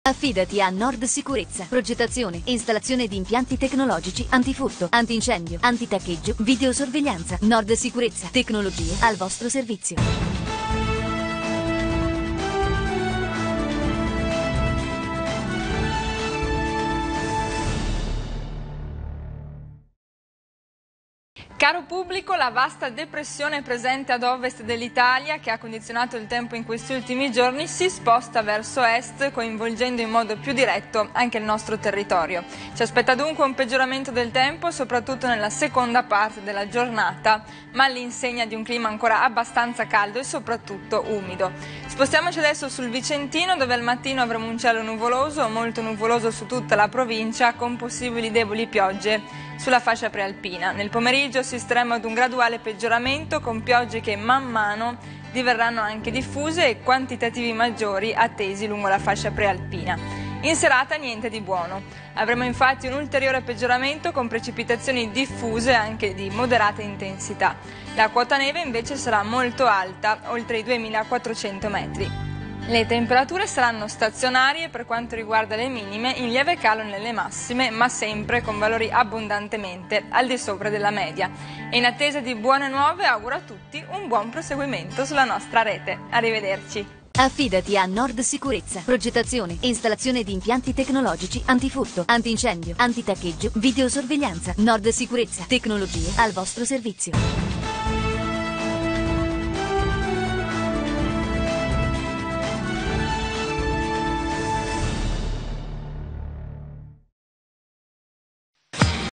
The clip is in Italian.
Affidati a Nord Sicurezza. Progettazione e installazione di impianti tecnologici antifurto, antincendio, antitaccheggio, videosorveglianza. Nord Sicurezza. Tecnologie al vostro servizio. Caro pubblico, la vasta depressione presente ad ovest dell'Italia, che ha condizionato il tempo in questi ultimi giorni, si sposta verso est, coinvolgendo in modo più diretto anche il nostro territorio. Ci aspetta dunque un peggioramento del tempo, soprattutto nella seconda parte della giornata, ma all'insegna di un clima ancora abbastanza caldo e soprattutto umido. Spostiamoci adesso sul Vicentino, dove al mattino avremo un cielo nuvoloso o molto nuvoloso su tutta la provincia, con possibili deboli piogge sulla fascia prealpina. Nel pomeriggio assisteremo ad un graduale peggioramento, con piogge che man mano diverranno anche diffuse e quantitativi maggiori attesi lungo la fascia prealpina. In serata niente di buono. Avremo infatti un ulteriore peggioramento con precipitazioni diffuse anche di moderata intensità. La quota neve invece sarà molto alta, oltre i 2400 metri. Le temperature saranno stazionarie per quanto riguarda le minime, in lieve calo nelle massime, ma sempre con valori abbondantemente al di sopra della media. E in attesa di buone nuove auguro a tutti un buon proseguimento sulla nostra rete. Arrivederci. Affidati a Nord Sicurezza. Progettazione e installazione di impianti tecnologici antifurto, antincendio, antitaccheggio, videosorveglianza. Nord Sicurezza. Tecnologie al vostro servizio.